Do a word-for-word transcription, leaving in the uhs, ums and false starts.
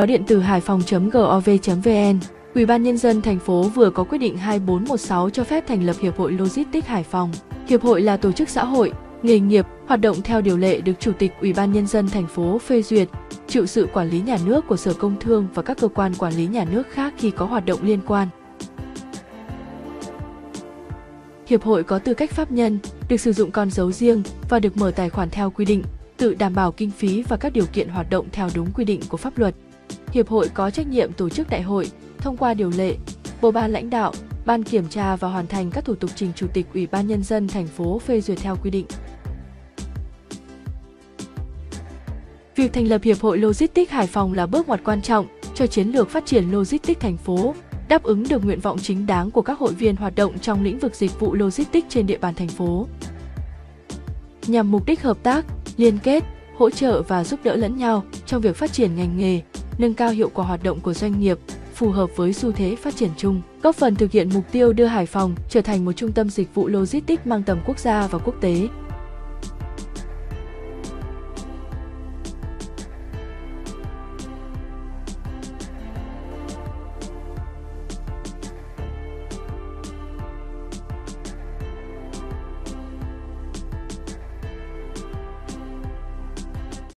Báo điện tử hải phòng chấm gov chấm vn. Ủy ban Nhân dân thành phố vừa có quyết định hai bốn một sáu cho phép thành lập Hiệp hội Logistics Hải Phòng. Hiệp hội là tổ chức xã hội, nghề nghiệp, hoạt động theo điều lệ được Chủ tịch Ủy ban Nhân dân thành phố phê duyệt, chịu sự quản lý nhà nước của Sở Công Thương và các cơ quan quản lý nhà nước khác khi có hoạt động liên quan. Hiệp hội có tư cách pháp nhân, được sử dụng con dấu riêng và được mở tài khoản theo quy định, tự đảm bảo kinh phí và các điều kiện hoạt động theo đúng quy định của pháp luật. Hiệp hội có trách nhiệm tổ chức đại hội, thông qua điều lệ, bầu ban lãnh đạo, ban kiểm tra và hoàn thành các thủ tục trình Chủ tịch Ủy ban Nhân dân thành phố phê duyệt theo quy định. Việc thành lập Hiệp hội Logistics Hải Phòng là bước ngoặt quan trọng cho chiến lược phát triển logistics thành phố, đáp ứng được nguyện vọng chính đáng của các hội viên hoạt động trong lĩnh vực dịch vụ logistics trên địa bàn thành phố. Nhằm mục đích hợp tác, liên kết, hỗ trợ và giúp đỡ lẫn nhau trong việc phát triển ngành nghề, nâng cao hiệu quả hoạt động của doanh nghiệp, phù hợp với xu thế phát triển chung, góp phần thực hiện mục tiêu đưa Hải Phòng trở thành một trung tâm dịch vụ logistics mang tầm quốc gia và quốc tế.